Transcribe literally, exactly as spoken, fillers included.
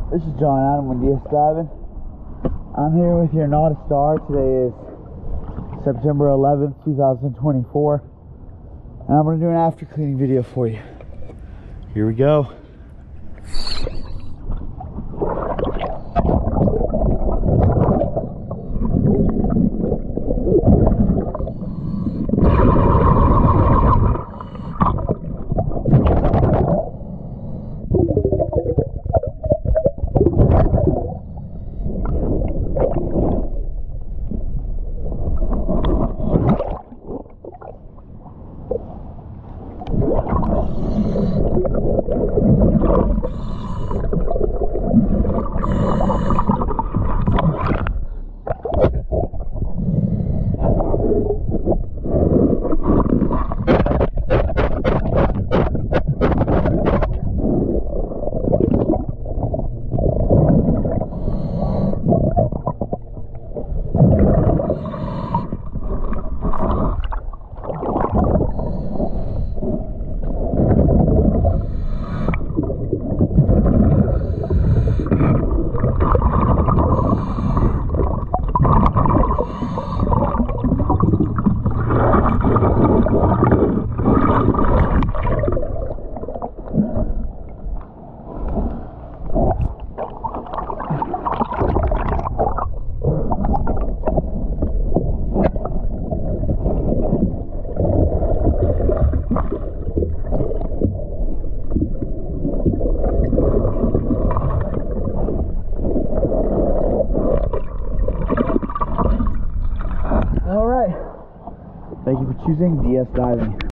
This is John Adam with D S Diving. I'm here with your Nautistar. Today is September eleventh, two thousand twenty-four. And I'm going to do an after cleaning video for you. Here we go. Thank you for choosing D S Diving.